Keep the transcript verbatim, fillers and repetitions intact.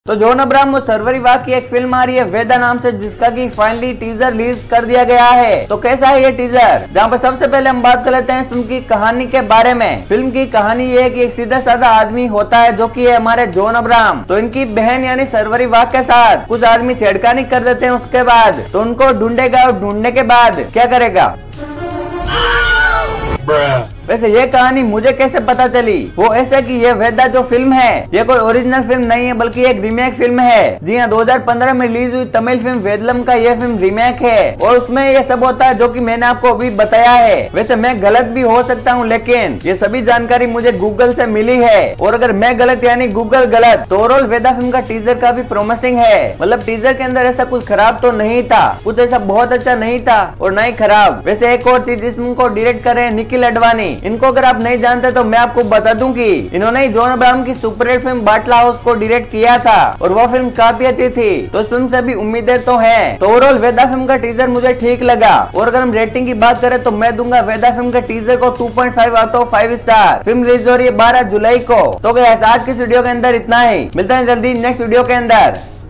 तो John Abraham और सर्वरी वाह की एक फिल्म आ रही है वेदा नाम से, जिसका की फाइनली टीजर रिलीज कर दिया गया है। तो कैसा है ये टीजर, जहाँ पर सबसे पहले हम बात कर लेते हैं इस फिल्म की कहानी के बारे में। फिल्म की कहानी ये है कि एक सीधा साधा आदमी होता है जो कि है हमारे जॉन अब्राहम। तो इनकी बहन यानी सर्वरी वाह के साथ कुछ आदमी छेड़खानी कर देते हैं। उसके बाद तो उनको ढूंढेगा और ढूंढने के बाद क्या करेगा। वैसे ये कहानी मुझे कैसे पता चली, वो ऐसे कि ये वेदा जो फिल्म है ये कोई ओरिजिनल फिल्म नहीं है बल्कि एक रीमेक फिल्म है। जी हाँ, दो हज़ार पंद्रह में रिलीज हुई तमिल फिल्म वेदलम का ये फिल्म रीमेक है और उसमें ये सब होता है जो कि मैंने आपको अभी बताया है। वैसे मैं गलत भी हो सकता हूँ, लेकिन ये सभी जानकारी मुझे गूगल से मिली है और अगर मैं गलत यानी गूगल गलत तो ओवरऑल वेदा फिल्म का टीजर काफी प्रोमिसिंग है। मतलब टीजर के अंदर ऐसा कुछ खराब तो नहीं था, कुछ ऐसा बहुत अच्छा नहीं था और ना ही खराब। वैसे एक और चीज, इस फिल्म को डायरेक्ट करे निखिल अडवाणी। इनको अगर आप नहीं जानते तो मैं आपको बता दूं कि इन्होंने ही जॉन अब्राहम की सुपरहिट फिल्म बाटला हाउस को डायरेक्ट किया था और वो फिल्म काफी अच्छी थी। तो इस फिल्म से भी उम्मीदें तो हैं। तो ओवरऑल वेदा फिल्म का टीजर मुझे ठीक लगा और अगर हम रेटिंग की बात करें तो मैं दूंगा वेदा फिल्म के टीजर को two point five out of five star. Film release हो रही है बारह जुलाई को। तो गाइस आज की वीडियो के अंदर इतना ही, मिलते हैं जल्दी नेक्स्ट वीडियो के अंदर।